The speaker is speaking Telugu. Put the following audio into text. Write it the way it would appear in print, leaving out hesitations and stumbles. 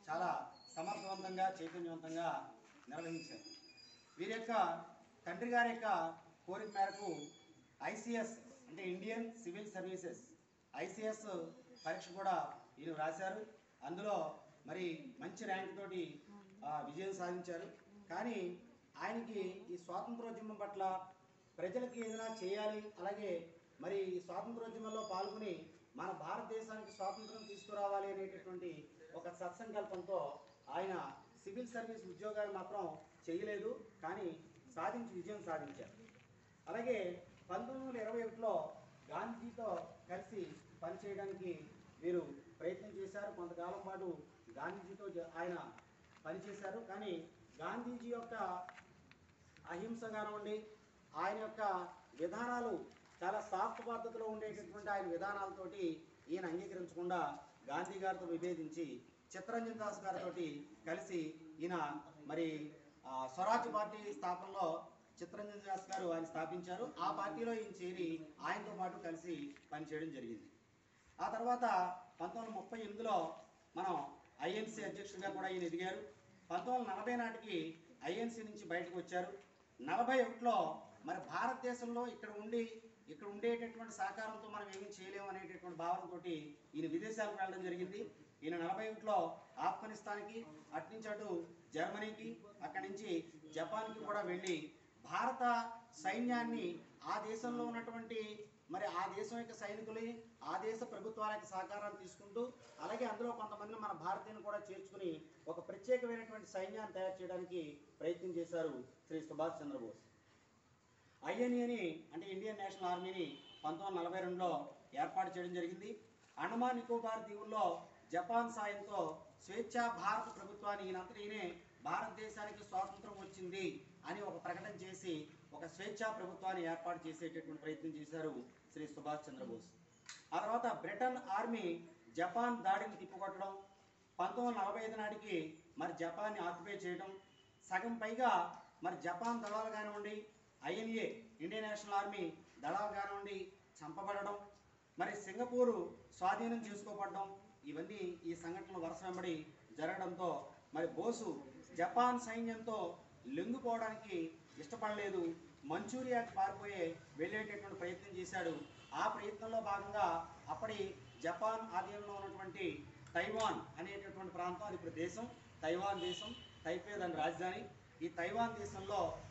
చాలా సమర్థవంతంగా చైతన్యవంతంగా నిర్వహించారు. వీరి యొక్క తండ్రి గారి యొక్క కోరిక మేరకు ఐసిఎస్ అంటే ఇండియన్ సివిల్ సర్వీసెస్ ఐసిఎస్ పరీక్ష కూడా వీరు రాశారు. అందులో మరి మంచి ర్యాంక్ తోటి విజయం సాధించారు. కానీ ఆయనకి ఈ స్వాతంత్రోద్యమం పట్ల ప్రజలకి ఏదైనా చేయాలి, అలాగే మరి ఈ స్వాతంత్రోద్యమంలో పాల్గొని మన భారతదేశానికి స్వాతంత్రం తీసుకురావాలి అనేటటువంటి ఒక సత్సంకల్పంతో ఆయన సివిల్ సర్వీస్ ఉద్యోగాలు మాత్రం చేయలేదు, కానీ విజయం సాధించారు. అలాగే 1921లో గాంధీజీతో కలిసి పనిచేయడానికి వీరు ప్రయత్నం చేశారు. కొంతకాలం పాటు గాంధీజీతో ఆయన పనిచేశారు. కానీ గాంధీజీ యొక్క అహింస కానివ్వండి, ఆయన యొక్క విధానాలు చాలా సాఫ్ట్ పద్ధతిలో ఉండేటటువంటి ఆయన విధానాలతోటి ఈయన అంగీకరించకుండా గాంధీ గారితో విభేదించి చిత్తరంజన్ దాస్ గారితో కలిసి ఈయన మరి స్వరాజ్య పార్టీ స్థాపనలో చిత్తరంజన్ దాస్ గారు ఆయన స్థాపించారు. ఆ పార్టీలో ఈయన చేరి ఆయనతో పాటు కలిసి పనిచేయడం జరిగింది. ఆ తర్వాత 1938లో మనం ఐఎన్సీ అధ్యక్షుడిగా కూడా ఈయన ఎదిగారు. 1940 నాటికి ఐఎన్సీ నుంచి బయటకు వచ్చారు. 41లో మరి భారతదేశంలో ఇక్కడ ఉండేటటువంటి సహకారంతో మనం ఏమీ చేయలేము అనేటటువంటి భావనతో ఈయన విదేశాలకు వెళ్ళడం జరిగింది. ఈయన 41లో ఆఫ్ఘనిస్తాన్కి, అట్నుంచి అటు జర్మనీకి, అక్కడి నుంచి జపాన్కి కూడా వెళ్ళి భారత సైన్యాన్ని ఆ దేశంలో ఉన్నటువంటి మరి ఆ దేశం యొక్క సైనికులు ఆ దేశ ప్రభుత్వాల యొక్క సహకారాన్ని తీసుకుంటూ, అలాగే అందులో కొంతమంది మన భారతీయులను కూడా చేర్చుకుని ఒక ప్రత్యేకమైనటువంటి సైన్యాన్ని తయారు చేయడానికి ప్రయత్నం చేశారు శ్రీ సుభాష్ చంద్రబోస్. ఐఎన్ఏని అంటే ఇండియన్ నేషనల్ ఆర్మీని 1942లో ఏర్పాటు చేయడం జరిగింది. అండమాన్ నికోబార్ దీవుల్లో జపాన్ సాయంతో స్వేచ్ఛా భారత ప్రభుత్వాన్ని ఈయనే భారతదేశానికి స్వాతంత్రం వచ్చింది అని ఒక ప్రకటన చేసి ఒక స్వేచ్ఛా ప్రభుత్వాన్ని ఏర్పాటు చేసేటటువంటి ప్రయత్నం చేశారు శ్రీ సుభాష్ చంద్రబోస్. ఆ తర్వాత బ్రిటన్ ఆర్మీ జపాన్ దాడిని తిప్పికొట్టడం, 1945 నాటికి మరి జపాన్ని ఆక్యుపై చేయడం, సగం పైగా మరి జపాన్ దళాలు కానివ్వండి, ఐఎన్ఏ ఇండియన్ నేషనల్ ఆర్మీ దళాలు కానివ్వండి చంపబడడం, మరి సింగపూరు స్వాధీనం చేసుకోబడడం, ఇవన్నీ ఈ సంఘటనలు వరుస వెంబడి జరగడంతో మరి బోసు జపాన్ సైన్యంతో లొంగిపోవడానికి ఇష్టపడలేదు. మంచూరియాకి వెళ్ళేటటువంటి ప్రయత్నం చేశాడు. ఆ ప్రయత్నంలో భాగంగా అప్పటి జపాన్ ఆధీనంలో ఉన్నటువంటి తైవాన్ అనేటటువంటి ప్రాంతం, అది ఇప్పుడు దేశం, తైవాన్ దేశం, తైపే దాని రాజధాని. ఈ తైవాన్ దేశంలో